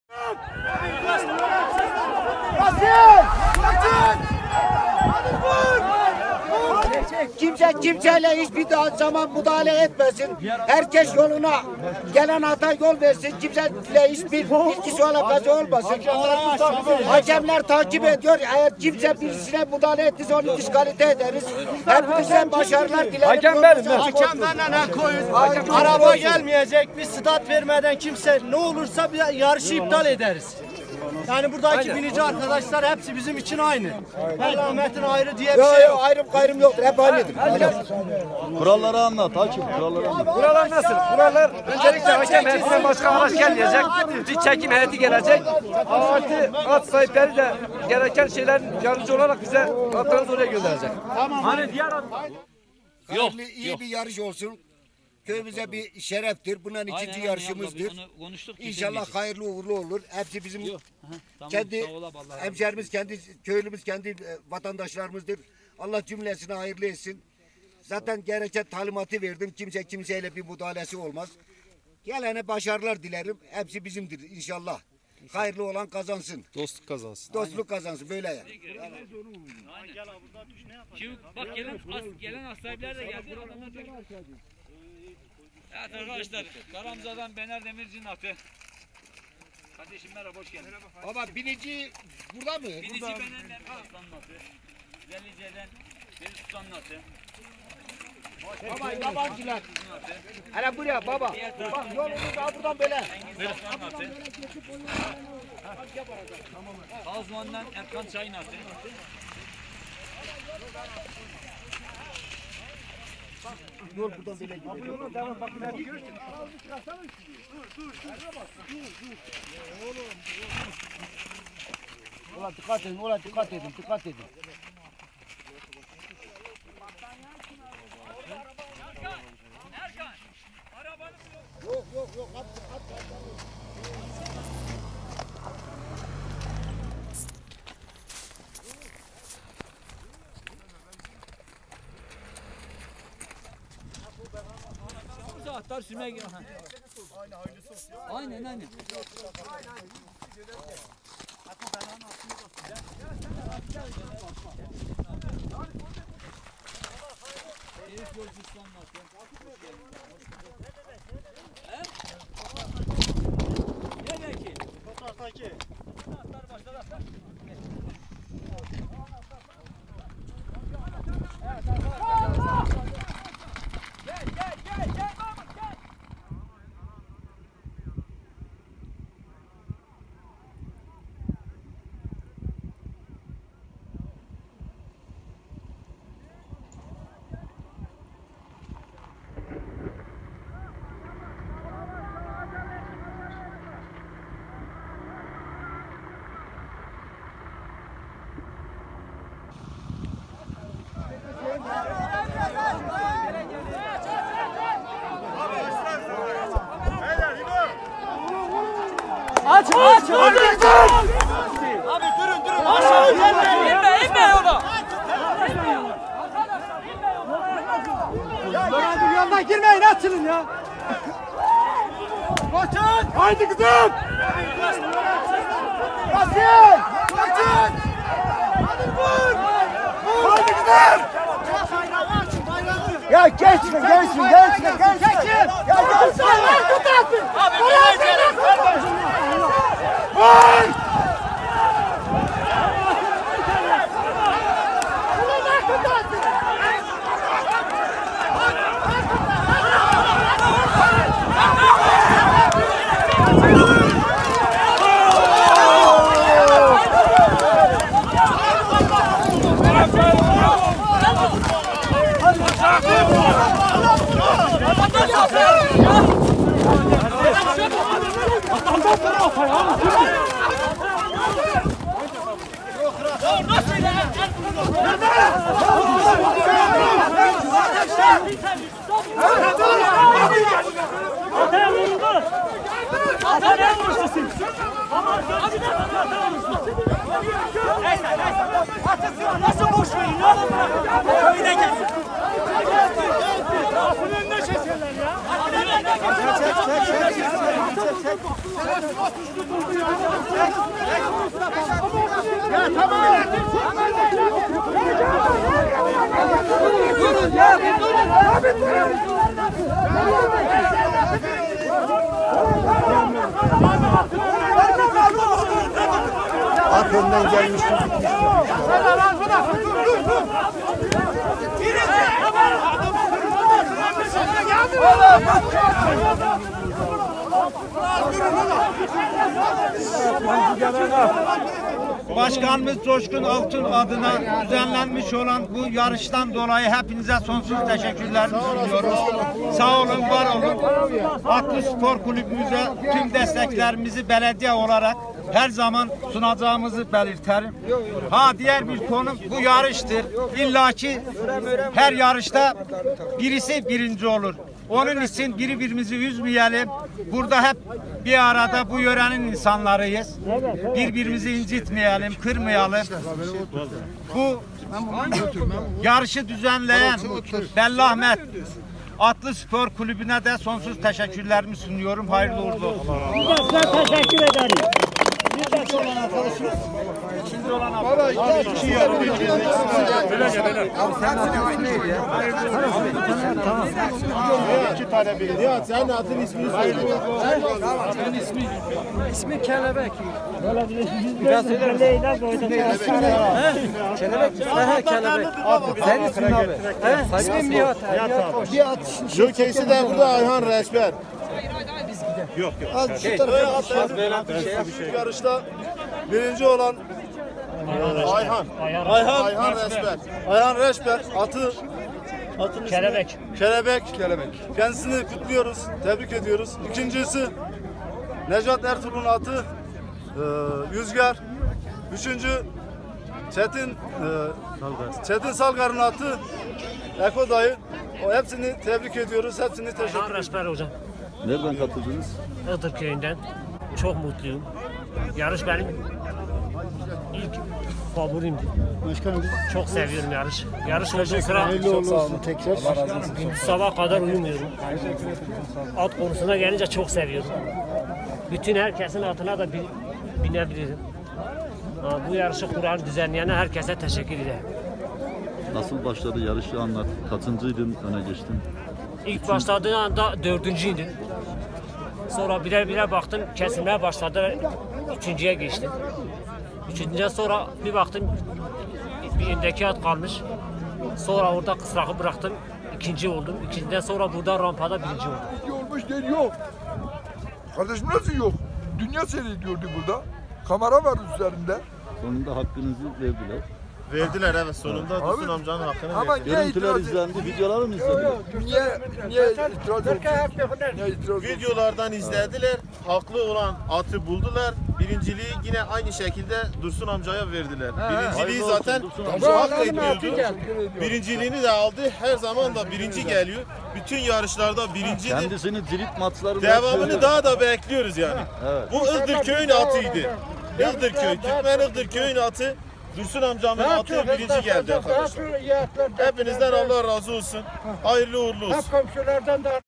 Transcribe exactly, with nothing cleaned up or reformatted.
Kimse kimseyle hiçbir zaman müdahale etmesin. Herkes yoluna, gelen ata yol versin. Kimseyle hiçbir ilgisi alakası olmasın. Hakemler takip ediyor. Eğer kimse birisine müdahale ettiyse onu diskalite ederiz. Hepinize başarılar dilerim. Hakem benim. Hakemlerle ne koyun? Araba gelmeyecek. Bir stat vermeden kimse ne olursa bir yarışı iptal ederiz. Yani buradaki binici arkadaşlar hepsi bizim için aynı. Merhametin ayrı diye bir Yok şey yok, yok. ayrım gayrım yoktur. Hep aynıdır. Kuralları anlat hakim, kuralları anlat. Kurallar nasıl? Kurallar öncelikle hakem heyetinden başka araç gelmeyecek. Bir çekim heyeti gelecek. Artı at sahipleri de gereken şeylerin yardımcı olarak bize atlarınızı oraya gönderecek. Tamam. Hani diğer at... Yok, iyi yok. Bir yarış olsun. Köyümüze bir şereftir. Bunun ikinci aynen, yarışımızdır. İnşallah hayırlı uğurlu olur. Hepsi bizim tamam, kendi hemşerimiz, kendi köylümüz, kendi vatandaşlarımızdır. Allah cümlesine hayırlı etsin. Zaten gereken talimatı verdim. Kimse kimseyle bir müdahalesi olmaz. Gelene başarılar dilerim. Hepsi bizimdir inşallah. Hayırlı olan kazansın. Dostluk kazansın. Dostluk kazansın böyle yani. Bak gelen gelen as sahipler de geldi. Evet arkadaşlar, Karamza'dan Bener Demirci'nin atı. Kardeşim merhaba, hoş geldin. Baba binici burada mı? Binici Bener Demirci'nin atı. Zelice'den Deli Sultan'ın atı. Baba yabancılar. Hele buraya baba. Bak yolumuz daha buradan böyle. Kazman'dan Erkan Çay'ın atı. Yol buradan böyle gidiyor. Yolun devam bak ileri görürsün. Dur dur. Oğlum. Ola dikkat edin, ola dikkat edin, dikkat edin. Erkan, Erkan. Arabanı yok yok yok at at at. Atlar sürmeye gidiyor. Aynen aynen. Nereye ki? Fotoğraftaki. Atlar başladı. Gel gel gel gel. Aç aç aç. Abi durun durun. Aşağı inme inme inme yola. Ya yandan girmeyin açılın ya. Kaçın. Haydi kızım. Kaçın. Kaçın. Hadi vur. Haydi kızım. Ya geçme geçme geçme geçme. Ya geçme. Abi bir gerek var. Vur. Nasıl boş verin ya? Köyüne gel. Kapının önüne çekerler ya. At önden gelmiş. Başkanımız Coşkun Altun adına düzenlenmiş olan bu yarıştan dolayı hepinize sonsuz teşekkürlerimi sunuyorum. Sağ olun, var olun. Atlı Spor Kulübümüze tüm desteklerimizi belediye olarak her zaman sunacağımızı belirterim. Ha diğer bir konu bu yarıştır. İlla ki her yarışta birisi birinci olur. Onun için birbirimizi üzmeyelim. Burada hep bir arada bu yörenin insanlarıyız. Birbirimizi incitmeyelim, kırmayalım. Bu yarışı düzenleyen Belli Ahmet Atlı Spor Kulübü'ne de sonsuz teşekkürlerimi sunuyorum. Hayırlı uğurlu olsun. Teşekkür ederim. İkinci olan abi. İki tane bildi. Ya senin adın ismini söyle. Adın ismi? İsmi Kelebek. Biraz söyler Kelebek. Ha, Kelebek. Senin ismin abi. İsmin Nihat. Nihat. Jockey'si de burada Ayhan Reşber. Yok yok. Az şu tarafa büyük yarışta birinci olan Ayhan. Ayhan, Ayhan Reşber. Ayhan Reşber atı atın ismi Kelebek. Kelebek. Kelebek. Kendisini kutluyoruz, tebrik ediyoruz. İkincisi Necat Ertuğrul'un atı e, Rüzgar. Üçüncü Çetin e, Çetin Salgar'ın atı Eko Dayı. O hepsini tebrik ediyoruz. Hepsini teşekkür Ayhan Reşber hocam. Nereden katıldınız? Iğdır köyünden. Çok mutluyum. Yarış benim ilk favorimdi. Başkanım Çok seviyorum yarış. Yarış olduğu sıra hayırlı uğurlu olsun tekrar. sabah kadar uyumuyorum. At konusuna gelince çok seviyorum. Bütün herkesin atına da bin, binebilirim. Ha, bu yarışı kuran, düzenleyene herkese teşekkür ederim. Nasıl başladı yarışı anlat. Kaçıncıydın, öne geçtin? İlk başladığı anda dördüncüydüm. Sonra birer birer baktım kesilmeye başladı. Üçüncüye geçtim. Üçüncüden sonra bir baktım bir öndeki at kalmış. Sonra orada kısrakı bıraktım. İkinci oldum. İkinciden sonra burada rampada birinci oldum. Olmuş değil yok. Kardeşim nasıl yok? Dünya seyrediyordu burada. Kamera var üzerinde. Sonunda hakkınızı verdiler. Verdiler evet sonunda Dursun amcanın hakkını Ama verdi. niye Görüntüler itiraz izlendi, videoları mı izledi? Niye, niye itiraz olsun? Niye itiraz olsun? Videolardan izlediler, haklı olan atı buldular. Birinciliği yine aynı şekilde Dursun amcaya verdiler. Birinciliği Hayırlı zaten olsun, Dursun amca. hak ediyordu. Birinciliğini de aldı. Her zaman da birinci geliyor. Bütün yarışlarda birincidir. Kendisini cirit maçlarında... Devamını daha da bekliyoruz yani. Evet. Bu Iğdır köyün atıydı. Iğdır köy, Türkmen Iğdır köyün atı. Dursun amcamın atı birinci geldi arkadaşlar. Hepinizden Allah razı olsun. Hayırlı uğurlu olsun. Komşulardan da